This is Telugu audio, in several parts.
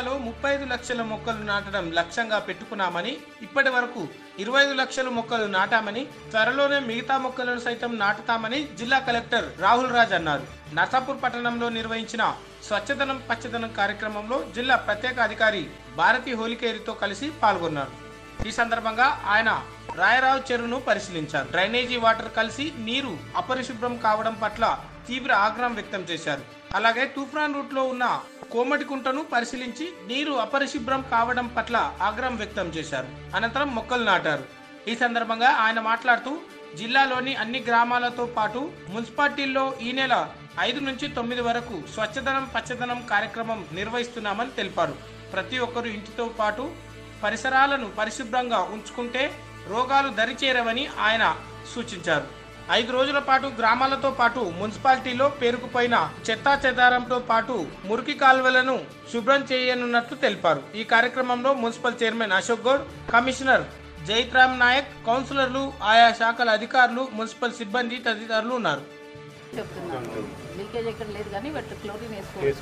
జిల్లాలో 35 లక్షల మొక్కలు నాటడం లక్ష్యంగా పెట్టుకున్నామని, ఇప్పటి వరకు 25 లక్షల మొక్కలు నాటామని, త్వరలోనే మిగతా మొక్కలను సైతం నాటుతామని జిల్లా కలెక్టర్ రాహుల్ రాజ్ అన్నారు. నర్సాపూర్ పట్టణంలో నిర్వహించిన స్వచ్ఛదనం పచ్చదనం కార్యక్రమంలో జిల్లా ప్రత్యేక అధికారి భారతి హోలికేరితో కలిసి పాల్గొన్నారు. ఈ సందర్భంగా ఆయన రాయరావు చెరువును పరిశీలించారు. డ్రైనేజీ వాటర్ కలిసి నీరు అపరిశుభ్రం కావడం పట్ల తీవ్ర ఆగ్రహం వ్యక్తం చేశారు. అలాగే తూఫాన్ రూట్ లో ఉన్న కోమటికుంటను పరిశీలించి నీరు అపరిశుభ్రం కావడం పట్ల ఆగ్రహం వ్యక్తం చేశారు. అనంతరం మొక్కలు నాటారు. ఈ సందర్భంగా ఆయన మాట్లాడుతూ జిల్లాలోని అన్ని గ్రామాలతో పాటు మున్సిపాలిటీల్లో ఈ నెల 5 నుంచి 9 వరకు స్వచ్ఛదనం పచ్చదనం కార్యక్రమం నిర్వహిస్తున్నామని తెలిపారు. ప్రతి ఒక్కరూ ఇంటితో పాటు పరిసరాలను పరిశుభ్రంగా ఉంచుకుంటే రోగాలు దరిచేరవని ఆయన సూచించారు. 5 రోజుల పాటు గ్రామాలతో పాటు మున్సిపాలిటీలో పేరుకుపోయిన చెత్తా చెదారంతో పాటు మురికి కాల్వలను శుభ్రం చేయనున్నట్లు తెలిపారు. ఈ కార్యక్రమంలో municipal chairman Ashok Goud, commissioner Jairam Naik, కౌన్సిలర్లు, ఆయా శాఖల అధికారులు, మున్సిపల్ సిబ్బంది తదితరులు ఉన్నారు. లీకేజ్ ఎక్కడ లేదు కానీ బట్ క్లోరిన్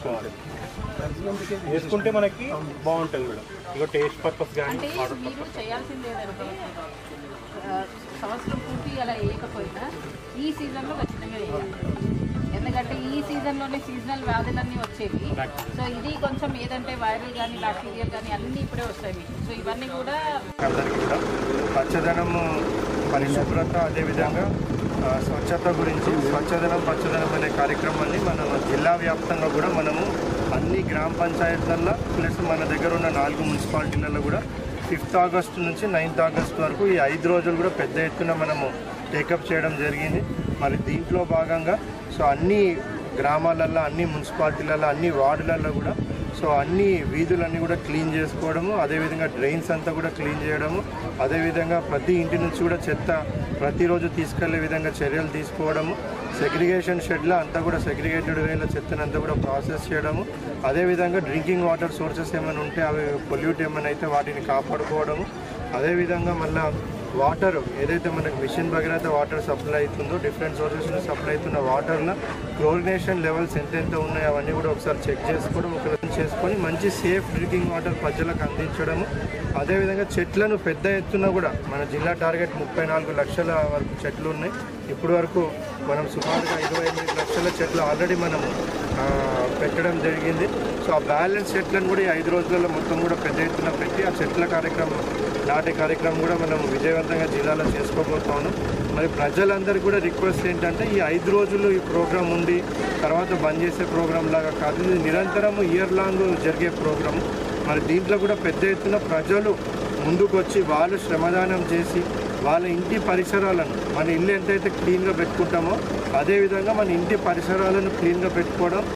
వేసుకుంటే మనకి బాగుంటుంది కూడా. ఇక టేస్ట్ పర్పస్ కానీ అంటే మీరు చేయాల్సింది ఏంటంటే సంవత్సరం పూర్తి అలా వేయకపోయినా ఈ సీజన్లో ఖచ్చితంగా వేయాలి. ఎందుకంటే ఈ సీజన్లోనే సీజనల్ వ్యాధులన్నీ వచ్చేవి. సో ఇది కొంచెం ఏదంటే వైరల్ కానీ బ్యాక్టీరియల్ కానీ అన్నీ ఇప్పుడే వస్తాయి. సో ఇవన్నీ కూడా అందరికీ కూడా పచ్చదనము, పరిశుభ్రత, అదేవిధంగా స్వచ్ఛత గురించి స్వచ్ఛదనం పచ్చదనం అనే కార్యక్రమాన్ని మనం జిల్లా వ్యాప్తంగా కూడా మనము అన్ని గ్రామ పంచాయతీలలో ప్లస్ మన దగ్గర ఉన్న 4 మున్సిపాలిటీలలో కూడా 5th ఆగస్టు నుంచి 9th ఆగస్టు వరకు ఈ 5 రోజులు కూడా పెద్ద ఎత్తున మనము టేకప్ చేయడం జరిగింది. మరి దీంట్లో భాగంగా సో అన్ని గ్రామాలలో, అన్ని మున్సిపాలిటీలలో, అన్ని వార్డులలో కూడా సో అన్ని వీధులన్నీ కూడా క్లీన్ చేసుకోవడము, అదేవిధంగా డ్రైన్స్ అంతా కూడా క్లీన్ చేయడము, అదేవిధంగా ప్రతి ఇంటి నుంచి కూడా చెత్త ప్రతిరోజు తీసుకెళ్లే విధంగా చర్యలు తీసుకోవడము, సెగ్రిగేషన్ షెడ్లో అంతా కూడా సెగ్రిగేటెడ్ వేల చెత్తను అంతా కూడా ప్రాసెస్ చేయడము, అదేవిధంగా డ్రింకింగ్ వాటర్ సోర్సెస్ ఏమైనా ఉంటే అవి పొల్యూట్ ఏమైనా అయితే వాటిని కాపాడుకోవడము, అదేవిధంగా మళ్ళీ వాటర్ ఏదైతే మనకు మిషన్ భగీరథ వాటర్ సప్లై అవుతుందో డిఫరెంట్ సోర్సెస్ నుంచి సప్లై అవుతున్న వాటర్లో క్లోరినేషన్ లెవెల్స్ ఎంతెంత ఉన్నాయో అవన్నీ కూడా ఒకసారి చెక్ చేసుకోవడం, చేసుకొని మంచి సేఫ్ డ్రింకింగ్ వాటర్ ప్రజలకు అందించడము, అదేవిధంగా చెట్లను పెద్ద ఎత్తున కూడా మన జిల్లా టార్గెట్ 34 లక్షల వరకు చెట్లు ఉన్నాయి. ఇప్పటి వరకు మనం సుమారుగా 28 లక్షల చెట్లు ఆల్రెడీ మనం పెట్టడం జరిగింది. సో ఆ బ్యాలెన్స్ చెట్లను కూడా ఈ 5 రోజులలో మొత్తం కూడా పెద్ద ఎత్తున పెట్టి ఆ చెట్ల కార్యక్రమం నాటే కార్యక్రమం కూడా మనం విజయవంతంగా జిల్లాలో చేసుకోబోతున్నాం. మరి ప్రజలందరికీ కూడా రిక్వెస్ట్ ఏంటంటే ఈ 5 రోజులు ఈ ప్రోగ్రాం ఉండి తర్వాత బంద్ చేసే ప్రోగ్రాం లాగా కాదు, ఇది నిరంతరము ఇయర్ లాంగ్ జరిగే ప్రోగ్రాము. మరి దీంట్లో కూడా పెద్ద ఎత్తున ప్రజలు ముందుకు వచ్చి వాళ్ళు శ్రమదానం చేసి వాళ్ళ ఇంటి పరిసరాలను, మన ఇల్లు ఎంతైతే క్లీన్గా పెట్టుకుంటామో అదేవిధంగా మన ఇంటి పరిసరాలను క్లీన్గా పెట్టుకోవడం,